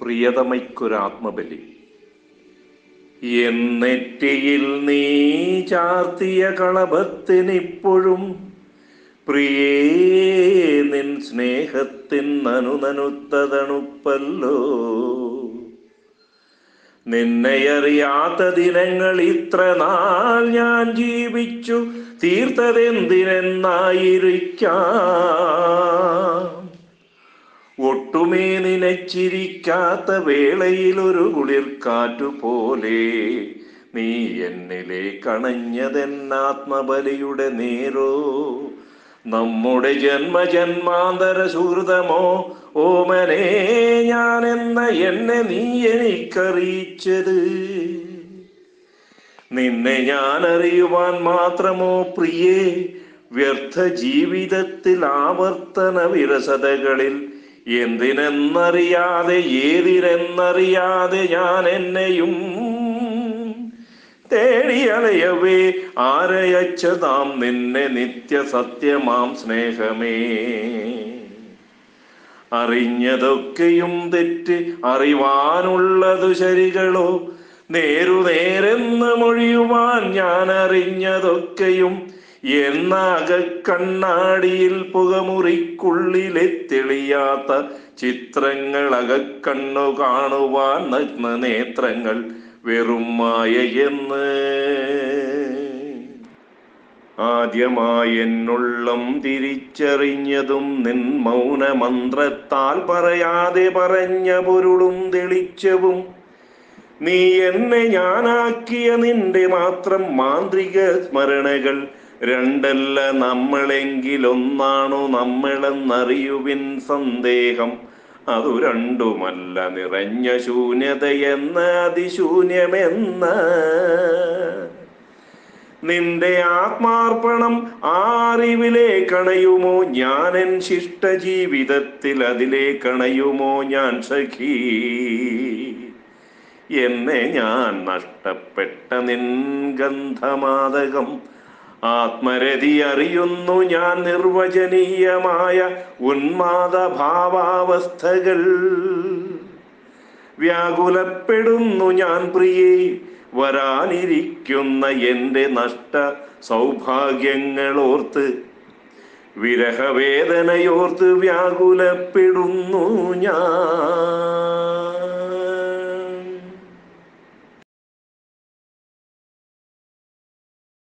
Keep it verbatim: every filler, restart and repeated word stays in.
പ്രിയതമയ്ക്കൊരാത്മബലി. എന്നെറ്റിയിൽ നീ ചാർത്തിയ കളഭത്തിനിപ്പോഴും പ്രിയേ നിൻ സ്നേഹത്തിൻ നനുനനുത്തതണുപ്പല്ലോ. നിന്നെയറിയാത്ത ദിനങ്ങൾ ഇത്ര നാൾ ഞാൻ ജീവിച്ചു തീർത്തതെന്തിനെന്നായിരിക്കാം. ഒട്ടുമേ നനച്ചിരിക്കാത്ത വേളയിലൊരു കുളിർക്കാറ്റു പോലെ നീ എന്നിലെ കണഞ്ഞതെന്നാത്മബലിയുടെ നേരോ. നമ്മുടെ ജന്മജന്മാന്തര സുഹൃതമോ ഓമനേ ഞാനെന്ന എന്നെ നീ എനിക്കറിയിച്ചത്. നിന്നെ ഞാൻ അറിയുവാൻ മാത്രമോ പ്രിയേ. വ്യർത്ഥ ജീവിതത്തിൽ ആവർത്തന വിരസതകളിൽ എന്തിനെന്നറിയാതെ ഏതിനെന്നറിയാതെ ഞാൻ എന്നെയും തേടിയലയവേ ആരയച്ചതാം നിന്നെ നിത്യസത്യമാം സ്നേഹമേ. അറിഞ്ഞതൊക്കെയും തെറ്റ് അറിവാനുള്ളതു ശരികളോ. നേരുനേരെന്ന് മൊഴിയുവാൻ ഞാൻ അറിഞ്ഞതൊക്കെയും എന്ന അകക്കണ്ണാടിയിൽ പുകമുറിക്കുള്ളിലെ തെളിയാത്ത ചിത്രങ്ങൾ അകക്കണ്ണു കാണുവാൻ നഗ്ന നേത്രങ്ങൾ വെറും മായയെന്ന്. ആദ്യമായി എന്നുള്ളം തിരിച്ചറിഞ്ഞതും നിൻ മൗനമന്ത്രത്താൽ പറയാതെ പറഞ്ഞ പൊരുളും തെളിച്ചവും. നീ എന്നെ ഞാനാക്കിയ നിന്റെ മാത്രം മാന്ത്രിക സ്മരണകൾ രണ്ടല്ല നമ്മളെങ്കിലൊന്നാണു നമ്മളെന്നറിയുവിൻ സന്ദേഹം. അതു രണ്ടുമല്ല നിറഞ്ഞ ശൂന്യതയെന്ന അതിശൂന്യമെന്ന നിന്റെ ആത്മാർപ്പണം അറിവിലെ കണയുമോ ഞാനെൻ ശിഷ്ട ജീവിതത്തിൽ അതിലെ കണയുമോ ഞാൻ സഖീ. എന്നെ ഞാൻ നഷ്ടപ്പെട്ട നിൻ ഗന്ധമാദകം ആത്മരതി അറിയുന്നു ഞാൻ നിർവചനീയമായ ഉന്മാദ ഭാവാവസ്ഥകൾ. വ്യാകുലപ്പെടുന്നു ഞാൻ പ്രിയേ വരാനിരിക്കുന്ന എൻ്റെ നഷ്ട സൗഭാഗ്യങ്ങളോർത്ത്. വിരഹവേദനയോർത്ത് വ്യാകുലപ്പെടുന്നു ഞാൻ.